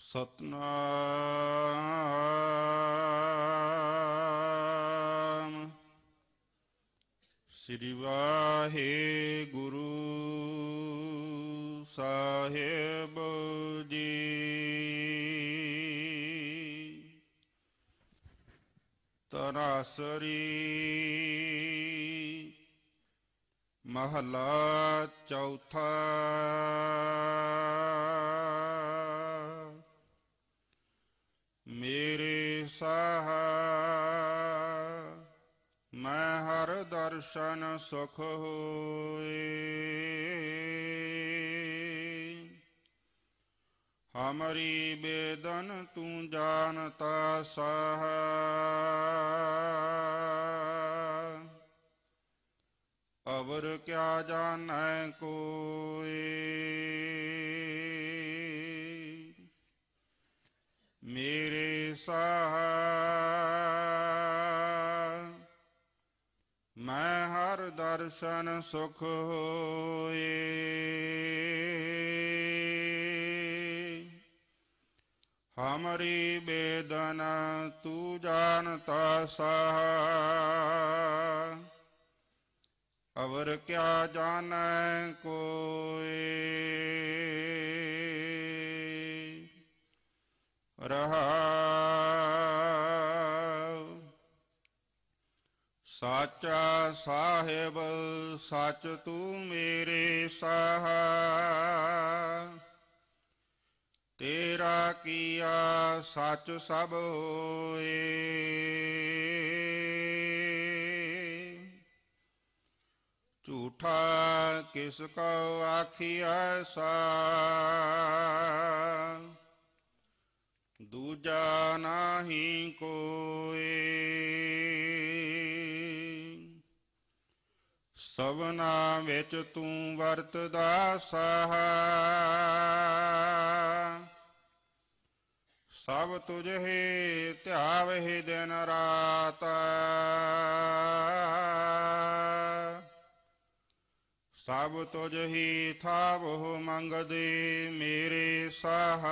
ਸਤਨਾਮ ਸ੍ਰੀ ਵਾਹਿਗੁਰੂ ਸਾਹਿਬ ਜੀ। ਤਰਾਸਰੀ ਮਹਲਾ ਚੌਥਾ। ਮੇਰੇ ਸਾਹ ਮੈਂ ਹਰ ਦਰਸ਼ਨ ਸੁਖ ਹੋਏ। ਹਮਰੀ ਬੇਦਨ ਤੂੰ ਜਾਨਤਾ ਸਾਹ। ਅਵਰ ਕਿਆ ਜਾਣੈ ਕੋਇ। ਮੇਰੇ ਸਾਹ ਮੈਂ ਹਰ ਦਰਸ਼ਨ ਸੁਖ ਹੋਏ। ਹਮਰੀ ਬੇਦਨ ਤੂੰ ਜਾਨਤਾ ਸਾਹ। ਅਵਰ ਕਿਆ ਜਾਣੈ ਕੋਇ। ਰਹਾਉ ਸਾਚਾ ਸਾਹਿਬ ਸੱਚ ਤੂੰ ਮੇਰੇ ਸਾਹ। ਤੇਰਾ ਕੀਆ ਸੱਚ ਸਭ ਹੋਏ। ਝੂਠਾ ਕਿਸ ਕੋ ਆਖੀਐ ਸਾ। ਦੂਜਾ ਨਾਹੀ ਕੋਇ। ਸਭਨਾ ਵਿੱਚ ਤੂੰ ਵਰਤਦਾ ਸਾਹ। ਸਭ ਤੁਝੇ ਧਿਆਵਹਿ ਦਿਨ ਰਾਤ। ਸਭ ਤੁਝ ਹੀ ਥਾਵਹੁ ਮੰਗਦੇ ਮੇਰੇ ਸਾਹ।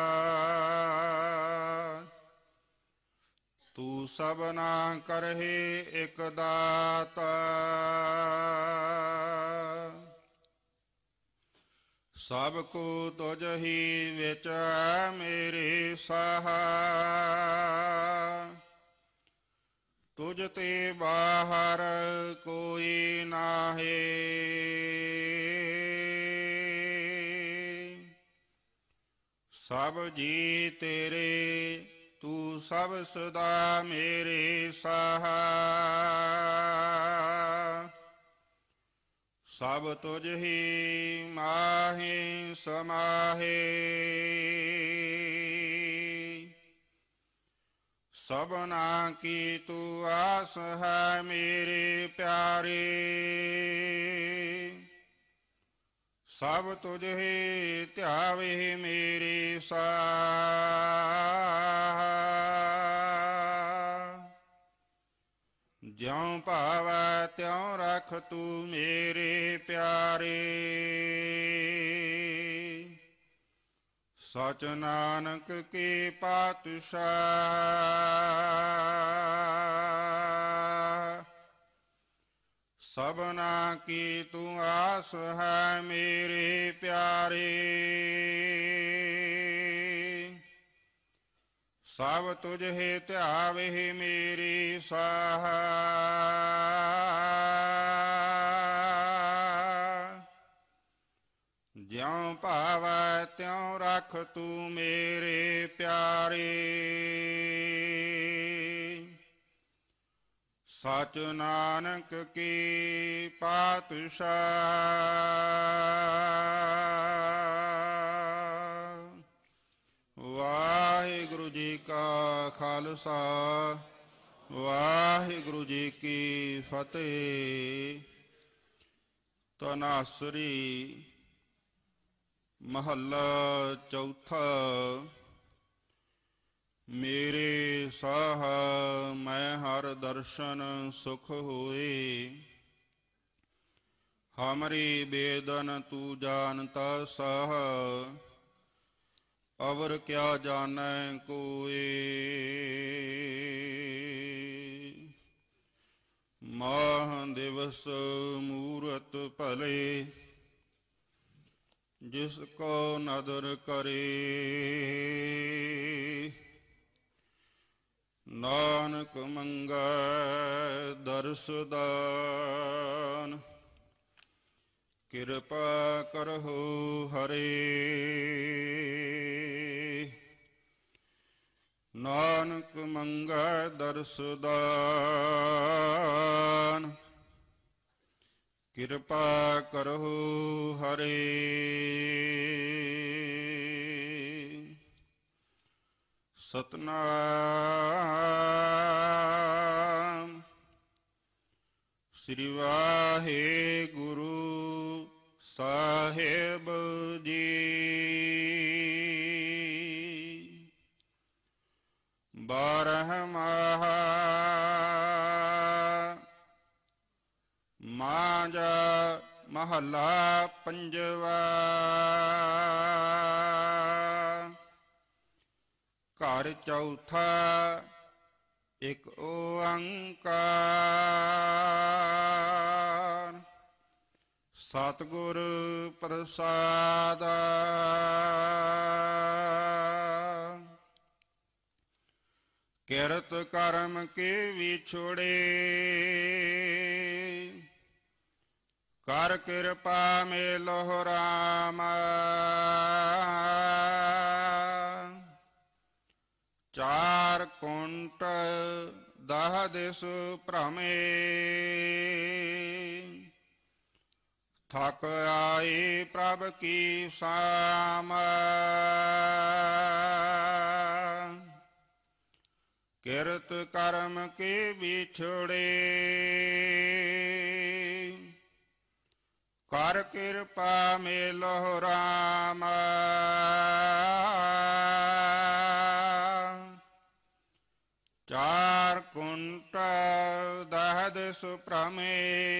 ਤੂੰ ਸਭਨਾ ਕਰਹਿ ਇਕ ਦਾਤ। ਸਭ ਕੋ ਤੁਝ ਹੀ ਵਿੱਚ ਮੇਰੇ ਸਾਹ। ਤੁਝ ਤੇ ਬਾਹਰ ਕੋਈ ਨਾਹੀ। ਸਭ ਜੀ ਤੇਰੇ ਤੂੰ ਸਭ ਸਦਾ ਮੇਰੇ ਸਾਹ। ਸਭ ਤੁਝ ਹੀ ਮਾਹੀ ਸਮਾਹੇ। ਸਭਨਾ ਕੀ ਤੂੰ ਆਸ ਹੈ ਮੇਰੇ ਪਿਆਰੇ। ਸਭ ਤੁਝ ਹੀ ਧਿਆਵੇ ਮੇਰੇ ਸਾਹ। ਜਿਉ ਭਾਵੈ ਤਿਉ ਰਖ ਤੂੰ ਮੇਰੇ ਪਿਆਰੇ। ਸਚ ਨਾਨਕ ਕੀ ਪਾਤਸ਼ਾਹ। ਸਭਨਾ ਕੀ ਤੂੰ ਆਸ ਹੈ ਮੇਰੇ ਪਿਆਰੇ। ਸਭ ਤੁਝੇ ਧਿਆਵੇ ਮੇਰੀ ਸਾਹ। ਜਿਉ ਭਾਵੈ ਤਿਉ ਰਖ ਤੂੰ ਮੇਰੇ ਪਿਆਰੇ। ਸਚ ਨਾਨਕ ਕੀ ਪਾਤਸ਼ਾਹ। ਵਾਹਿਗੁਰੂ ਜੀ ਕਾ ਖਾਲਸਾ ਵਾਹਿਗੁਰੂ ਜੀ ਕੀ ਫਤਿਹ। ਤਨਾਸਰੀ ਮਹੱਲਾ ਚੌਥਾ। ਮੇਰੇ ਸਾਹ ਮੈਂ ਹਰ ਦਰਸ਼ਨ ਸੁਖ ਹੋਏ। ਹਮਰੀ ਬੇਦਨ ਤੂੰ ਜਾਨਤਾ ਸਾਹ। ਅਵਰ ਕਿਆ ਜਾਣੈ ਕੋਇ। ਮਾਹ ਦਿਵਸ ਮੂਰਤ ਭਲੇ ਜਿਸ ਕੋ ਨਦਰ ਕਰੇ। ਨਾਨਕ ਮੰਗੈ ਦਰਸ ਦਾਨ ਕਿਰਪਾ ਕਰਹੁ ਹਰੇ। ਨਾਨਕ ਮੰਗੈ ਦਰਸ ਦਾਨ ਕਿਰਪਾ ਕਰਹੁ ਹਰੇ। ਸਤਿਨਾਮ ਸ੍ਰੀ ਵਾਹਿਗੁਰੂ ਸਾਹਿਬ ਜੀ। ਬਾਰਹਮਾਹਾ ਮਾਂਝਾ ਮਹੱਲਾ ਪੰਜਵਾ। ਘਰ ਚੌਥਾ ਇਕ ਓੰਕਾਰ। ਸਤਿਗੁਰ ਪ੍ਰਸਾਦਿ। ਕਿਰਤ ਕਰਮ ਕੇ ਵਿਛੋੜੇ ਕਰ ਕਿਰਪਾ ਮੇਲਹੁ ਰਾਮ। ਚਾਰ ਕੁੰਟ ਦਹ ਦਿਸ ਭ੍ਰਮੇ ਥਕ ਆਈ ਪ੍ਰਭ ਕੀ ਸਾਮ। ਕਿਰਤ ਕਰਮ ਕੇ ਵਿਛੋੜੇ ਕਰ ਕਿਰਪਾ ਮੇਲਹੁ ਰਾਮ। ਚਾਰ ਕੁੰਟ ਦਹ ਦਿਸ ਭ੍ਰਮੇ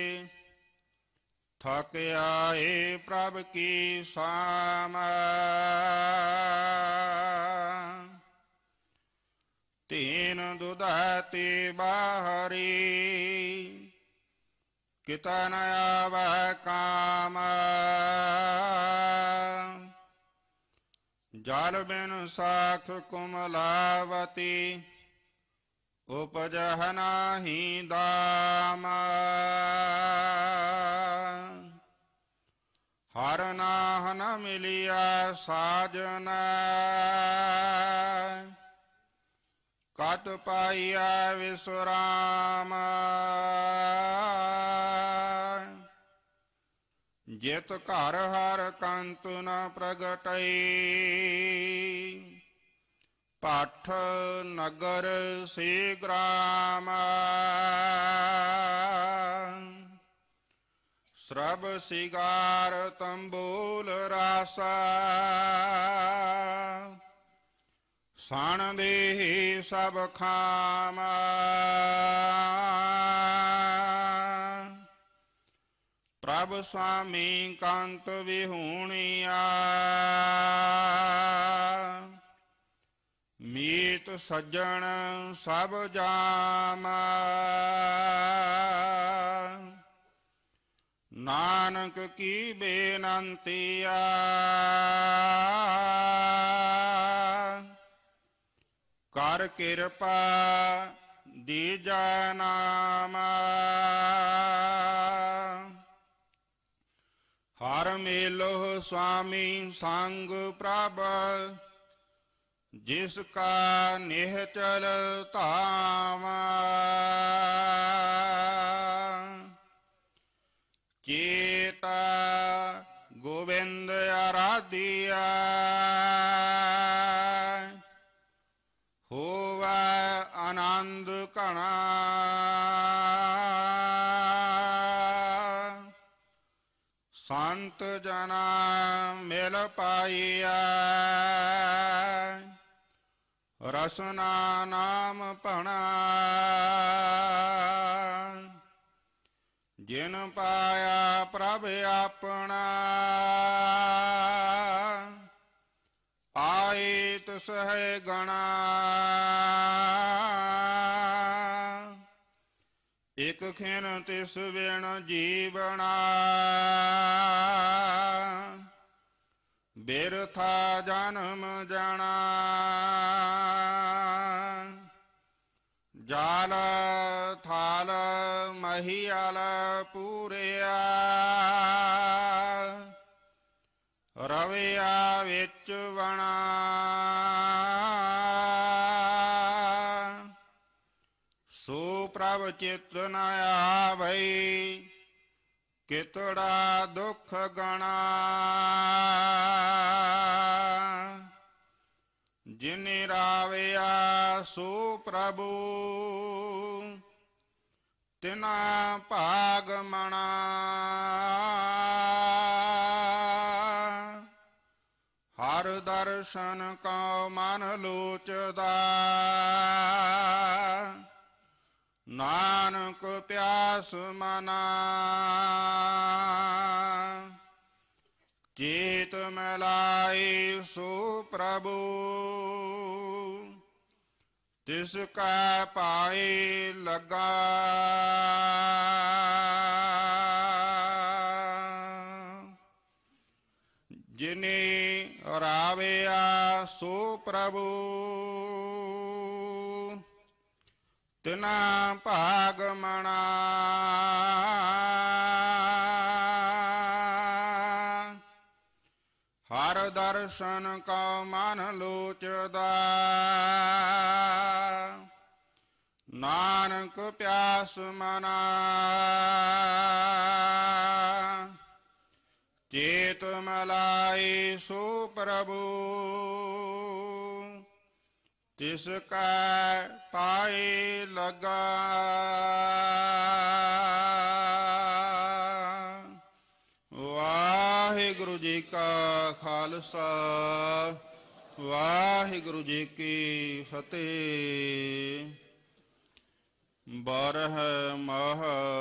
ਥਕ ਆਏ ਪ੍ਰਭ ਕੀ ਸਾਮ। ਤੀਨ ਦੁਧਾ ਤੇ ਬਾਹਰੀ ਕਿਤਾ ਨ ਆਵੈ ਕਾਮ। ਜਲ ਬਿਨ ਸਾਖ ਕੁਮਲਾਵਤੀ ਉਪਜਹ ਨਾਹੀ ਦਾਮ। ਹਰ ਨਾਹ ਨ ਮਿਲਿਆ ਸਾਜਨ ਕਤ ਪਾਈਆ ਵਿਸਰਾਮ। ਜਿਤ ਘਰ ਹਰ ਕੰਤ ਨ ਪ੍ਰਗਟਈ ਪਾਠ ਨਗਰ ਸੇ ਗ੍ਰਾਮ। ਸਰਬ ਸਿਗਾਰ ਤੰਬੂਲ ਰਾਸਾ ਸਣ ਦੇਹੀ ਸਭ ਖਾਮ। ਪ੍ਰਭ ਸੁਆਮੀ ਕੰਤ ਵਿਹੂਣੀਆ ਮੀਤ ਸੱਜਣ ਸਭ ਜਾਮ। ਨਾਨਕ ਕੀ ਬੇਨੰਤੀਆ ਕਰ ਕਿਰਪਾ ਦੀਜੈ ਨਾਮ। ਹਰ ਮੇਲੋ ਸੁਆਮੀ ਸੰਗ ਪ੍ਰਭ ਜਿਸ ਕਾ ਨਿਹਚਲ ਧਾਮ। ਚੇਤਾ ਗੋਬਿੰਦ ਆਰਾਧਿਆ ਹੋਵੈ ਆਨੰਦ ਘਣਾ। ਸੰਤ ਜਨਾ ਮਿਲ ਪਾਈਆ ਰਸਨਾ ਨਾਮ ਭਣਾ। ਜਿਨ ਪਾਇਆ ਪ੍ਰਭ ਆਪਣਾ ਆਏ ਤਿਸ ਹੈ ਗਣਾ, ਇਕ ਖਿਨ ਤਿਸ ਬਿਨ ਜੀਵਣਾ, ਬਿਰਥਾ ਜਨਮ ਜਾਣਾ, ਜਾਲ ਥਾਲ ਮਹੀਆਲ ਪੂਰਿਆ, ਰਵਿਆ ਵਿੱਚ ਵਣਾ, ਸੋ ਪ੍ਰਭ ਚਿਤ ਨ ਆਵਈ, ਕਿਤੜਾ ਦੁਖ ਗਣਾ, ਜਿਨਿ ਰਾਵਿਆ ਸੋ ਪ੍ਰਭੂ, ਤਿਨਾ ਭਾਗ ਮਣਾ, ਹਰ ਦਰਸ਼ਨ ਕਉ ਮਨ ਲੋਚਦਾ, ਨਾਨਕ ਪਿਆਸ ਮਨਾ, ਚੇਤ ਮਿਲਾਈ ਸੋ ਪ੍ਰਭੂ, ਤਿਸ ਕੈ ਪਾਏ ਲਗਾ, ਜਿਨੇ ਰਾਵਿਆ ਸੋ ਪ੍ਰਭੂ, ਤਿਨਾ ਭਾਗ ਮਣਾ, ਹਰ ਦਰਸ਼ਨ ਕਉ ਮਨ ਲੋਚਦਾ, ਨਾਨਕ ਪਿਆਸ ਮਨਾ, ਚੇਤ ਮਲਾਈ ਸੋ ਪ੍ਰਭੂ, ਤਿਸ ਕੈ ਪਾਏ ਲਗਾ, ਵਾਹਿਗੁਰੂ ਜੀ ਕਾ ਖਾਲਸਾ, ਵਾਹਿਗੁਰੂ ਜੀ ਕੀ ਫਤਿਹ। ਬਾਰਹ ਮਾਹ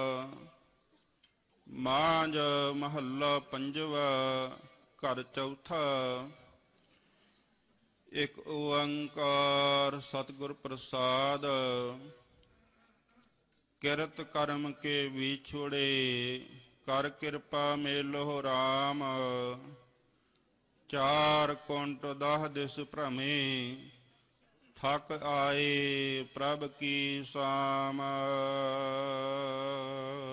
ਮਾਂਝ ਮਹੱਲਾ ਪੰਜਵਾ, ਘਰ ਚੌਥਾ। ਇਕ ਓੰਕਾਰ ਸਤਿਗੁਰ ਪ੍ਰਸਾਦ, ਕਿਰਤ ਕਰਮ ਕੇ ਵਿਛੋੜੇ, ਕਰ ਕਿਰਪਾ ਮੇਲੋ ਰਾਮ, ਚਾਰ ਕੁੰਟ 10 ਦਿਸ ਭ੍ਰਮੇ, ਥਕ ਆਏ ਪ੍ਰਭ ਕੀ ਸਾਮ।